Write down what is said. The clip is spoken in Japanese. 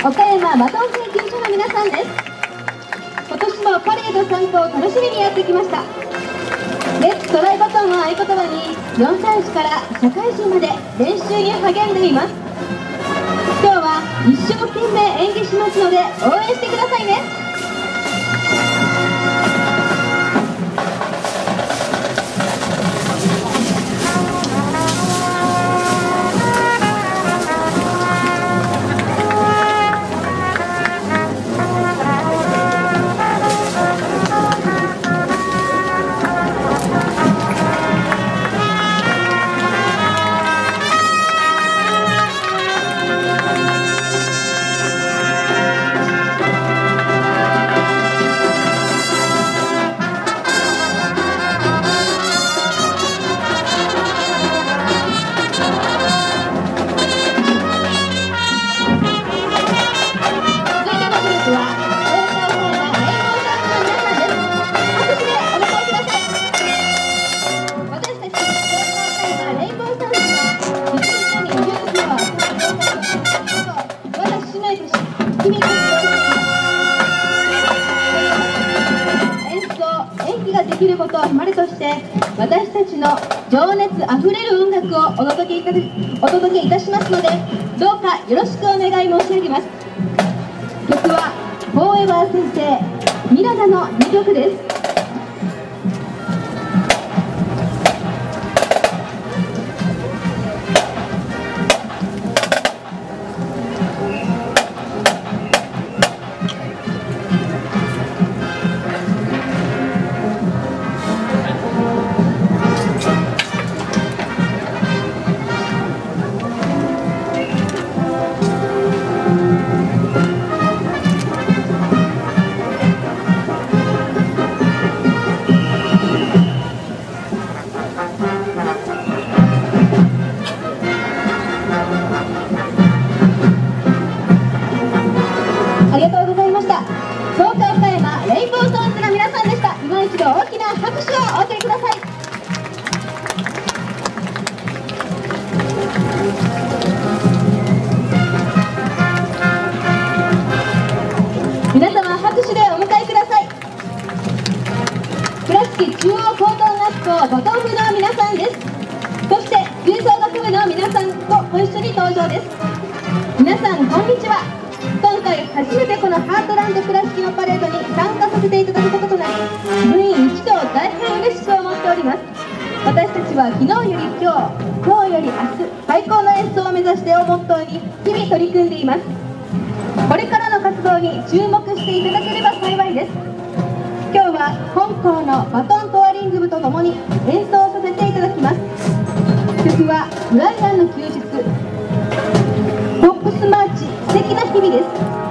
岡山バトン研究所の皆さんです。今年もパレード参加を楽しみにやってきました。レッツトライバトンを合言葉に4歳児から社会人まで練習に励んでいます。今日は一生懸命演技しますので応援してくださいね。演技ができることを誉れとして私たちの情熱あふれる音楽をお届けいたしますので、どうかよろしくお願い申し上げます。曲はフォーエバー先生ミラダの2曲です。ありがとうございました。創価岡山レインボーソンズの皆さんでした。今一度大きな拍手をお送りください。皆様拍手でお迎えください。倉敷中央高等学校バトン部の皆さんです。そして吹奏楽部の皆さんとご一緒に登場です。皆さんこんにちは。今回初めてこのハートランド倉敷のパレードに参加させていただくこととなり、部員一同大変嬉しく思っております。私たちは昨日より今日より明日、最高の演奏を目指してをモットーに日々取り組んでいます。これからの活動に注目していただければ幸いです。今日は本校のバトントワリング部とともに演奏させていただきます。曲はブライアンの休日、ポップスマーチ、素敵な日々です。